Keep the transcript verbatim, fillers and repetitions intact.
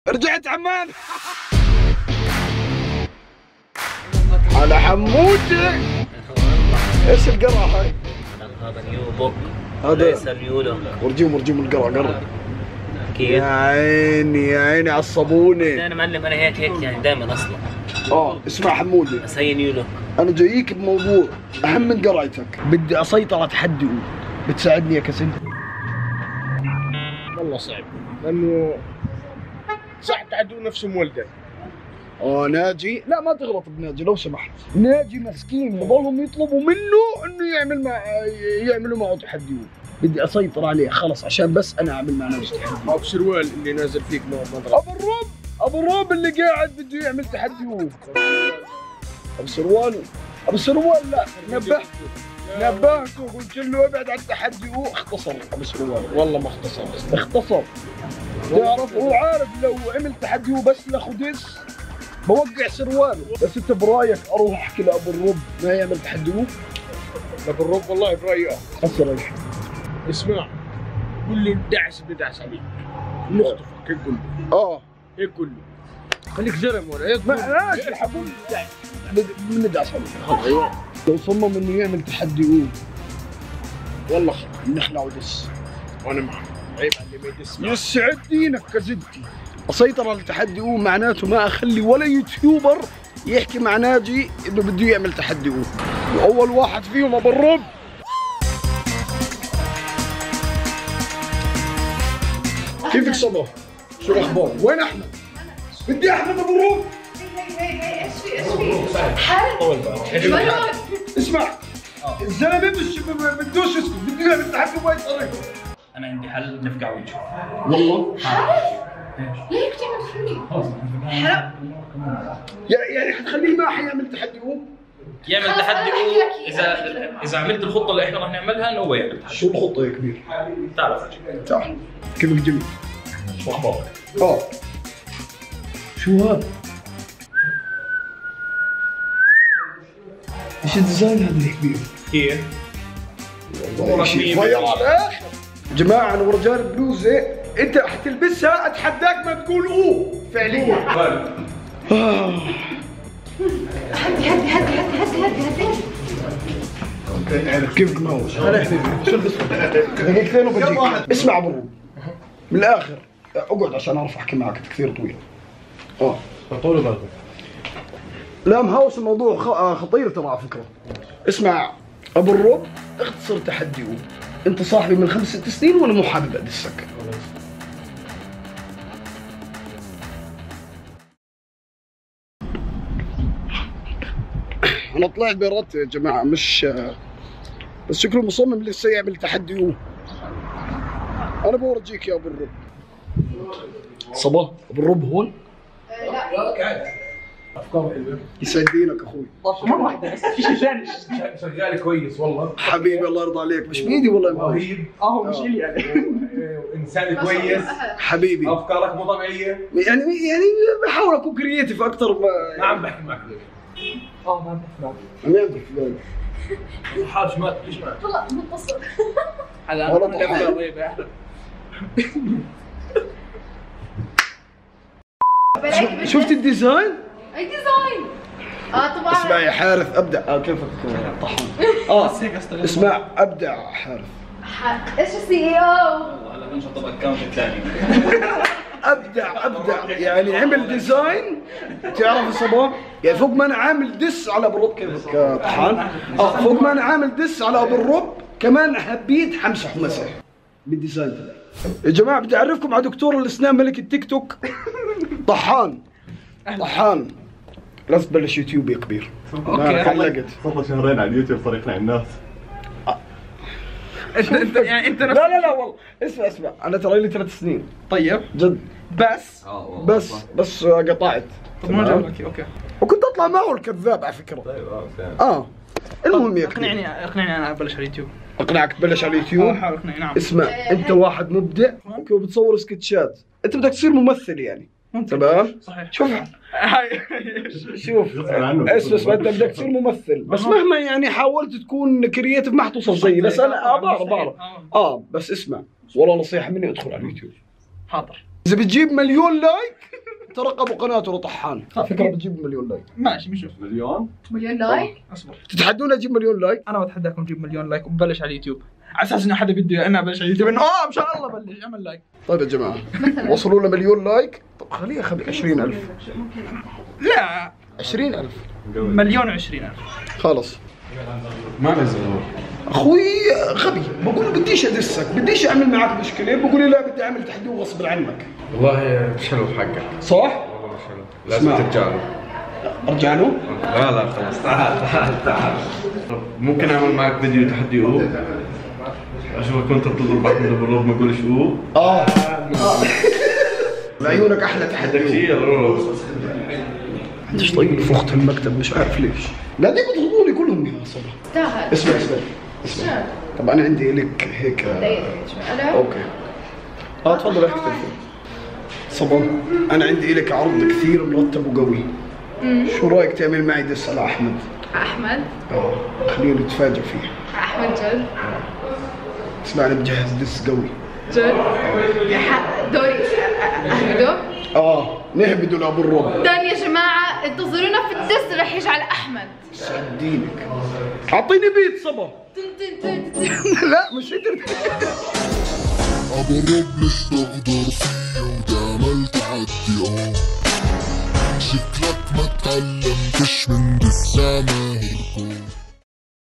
رجعت عمان على حمودي. ايش القرعة هاي؟ هذا نيو بوك هذا ليس نيولو. ورجيهم ورجيهم القرعة قرب. كيف؟ يا عيني يا عيني على الصابونة. انا معلم انا هيك هيك يعني دائما اصلا. اه اسمع حمودي، بس هي نيولو. انا جايك بموضوع اهم من قرعتك، بدي اسيطر على تحدي. بتساعدني يا كاسم؟ والله صعب لانه صعب تعدوا نفسه مولده. اه ناجي، لا ما تغلط بناجي لو سمحت. ناجي مسكين بضلهم يطلبوا منه انه يعمل مع يعملوا معه تحدي. بدي اسيطر عليه خلص عشان بس انا اعمل مع ناجي تحدي. ابو سروال اللي نازل فيك مضرب. ابو الروب ابو الروب اللي قاعد بده يعمل تحدي هو. ابو سروال ابو سروال لا نبهته نبهته قلت له ابعد عن التحدي. هو اختصر ابو سروال. والله ما اختصر. اختصر. تعرف هو عارف لو عمل تحدي هو بس لاخذ بوقع سرواله. بس انت برايك اروح احكي لابو الروب ما يعمل تحدي هو؟ ابو الروب والله برايي خسر ايش؟ اسمع قول له دعس بدعس عليك نخطفك هيك قول له. اه هيك قول له خليك زلمه ولا ما ماشي حقول بندعس عليه. ايوه لو صمم انه يعمل تحدي هو والله نخلع ودس وانا معك. عيب على اللي ما يدس. يسعد دينك كزدتي. اسيطر على التحدي هو معناته ما اخلي ولا يوتيوبر يحكي مع ناجي انه بده يعمل تحدي هو. واول واحد فيهم ابو الروب. كيفك صباح؟ شو الاخبار؟ وين احمد؟ بدي احمد ابو الروب. ايش في ايش في؟ حل؟ اسمع الزلمه مش بدوش يسكت، بدي يعمل التحدي بهاي الطريقه. انا عندي حل نفقع وجهه. والله؟ ليه بتعمل فيني؟ حرام. يعني حتخليه ما حيعمل تحدي هو؟ يعمل تحدي هو اذا اذا عملت الخطه اللي احنا راح نعملها انه هو يعمل تحدي. شو الخطه يا كبير؟ تعرف تعال كيفك جميل؟ شو اخبارك؟ اه شو هذا؟ ايش الديزاين هذا الكبير؟ كيف؟ والله شيء فاير على الاخر. جماعه انا ورجال بلوزه انت حتلبسها اتحداك ما تقول اوه فعليا. آه. هدي هدي هدي هدي هدي هدي هدي. كيفك ماوس؟ هلا يا حبيبي شو القصه؟ دقيقتين وبجيك. اسمع ابو الروب من الاخر اقعد عشان اعرف احكي معك كثير طويل. اه طول بالك. لا مهاوس الموضوع خطير ترى على فكره. اسمع ابو الروب اختصر تحدي هو. انت صاحبي من خمس ست سنين وانا مو حابب ادسك. انا طلعت بإرادتي يا جماعه مش بس شكله مصمم لسه يعمل تحدي هو. انا بورجيك يا ابو الروب. صباح ابو الروب هون؟ لا قاعد افكار حلوه. يسعد دينك اخوي. مره واحده بس في شيء ثاني شغال كويس والله. حبيبي الله يرضى عليك مش بايدي والله ما رهيب. اه مش الي يعني. انسان كويس. حبيبي افكارك مو طبيعيه. يعني يعني بحاول اكون كرييتيف اكثر. ما ما عم بحكي معك ليش؟ اه ما عم بحكي معك. عم يعرف حاج ما ليش معك؟ طلع متصل. هلا والله انا طبعاً. طيب يا احمد. شفت الديزاين؟ اي ديزاين؟ اه طبعا. اسمع يا حارث ابدع. آه كيفك طحن؟ اه اسمع ابدع حارث. ايش السي اي او؟ هلا بنشطب اكونت ثاني. ابدع ابدع يعني عمل ديزاين. تعرف الصباح يعني فوق ما انا عامل دس على ابو الروب. كيفك يا طحان؟ اه فوق ما انا عامل دس على ابو الروب كمان حبيت حمسح ومسح بالديزاين تبعي. يا جماعه بدي اعرفكم على دكتور الاسنان ملك التيك توك طحان. طحان لا تبلش يوتيوب يا كبير. اوكي حلقت صار شهرين على اليوتيوب صار يقنع الناس. انت انت يعني انت لا لا لا والله اسمع اسمع انا ترى لي ثلاث سنين طيب جد بس بس بس قطعت. طب ما جاوب اوكي اوكي. وكنت اطلع معه الكذاب على فكره. طيب اه فاهم. اه المهم يا كبير اقنعني اقنعني انا ابلش على اليوتيوب. اقنعك تبلش على اليوتيوب. حاول اقنعني نعم. اسمع انت واحد مبدع وبتصور سكتشات. انت بدك تصير ممثل يعني تمام؟ صحيح. شوف هاي شوف يسأل عنه. اسمع اسمع انت بدك تصير ممثل بس مهما يعني حاولت تكون كرييتيف ما حتوصل زيي. بس انا اه بعرف بعرف اه بس اسمع والله نصيحه مني ادخل على اليوتيوب. حاضر. اذا بتجيب مليون لايك ترقبوا قناته لطحان. فكرة بتجيب مليون لايك. ماشي بنشوف. مليون؟ مليون لايك؟ اصبر. تتحدون اجيب مليون لايك؟ انا بتحداكم نجيب مليون لايك وببلش على اليوتيوب. على اساس انه حدا بده انا ابلش على اليوتيوب انه اه ان شاء الله بلش اعمل لايك. طيب يا جماعة وصلوا لمليون لايك. طب خليها خلي عشرين ألف. لا عشرين ألف. مليون وعشرين ألف. خلص. ما نزل. اخوي غبي، بقول له بديش ادسك، بديش اعمل معك مشكله، بقول لي لا بدي اعمل تحدي غصب عنك. والله مش حلو حقك. صح؟ والله مش حلو. لازم اسمع. ترجع له. ارجع له؟ لا لا خلاص تعال تعال تعال. ممكن اعمل معك فيديو تحدي اوه؟ اشوفك وانت بتضرب احمد بالرب ما تقولش اوه. اه لعيونك احلى بدك تحدي. شيء يلا روح. عنديش طيب فخت المكتب مش عارف ليش. لا دي بتغضبوني كلهم يا صبا. استاهل. اسمع اسمع اسمع. طب انا عندي لك هيك. دقيقة شوي. الو. اوكي. اه تفضل احكي تليفون. صبا انا عندي لك عرض كثير مرتب وقوي. شو رايك تعمل معي دس على احمد؟ احمد. اه خلينا نتفاجئ فيه. احمد جد. اسمع انا مجهز دس قوي. جد. ح- دوري اهبده. اه نهبدوا لابو الرب. دان يا جماعة انتظرونا في الدس رح يجي على احمد. سعد دينك. اعطيني بيت صبا. تن تن تن تن. لا مش انت. ابو الرب ليش تغدر فيه وتعمل تحدي اه شكلك ما تعلمتش من دس ماهركم.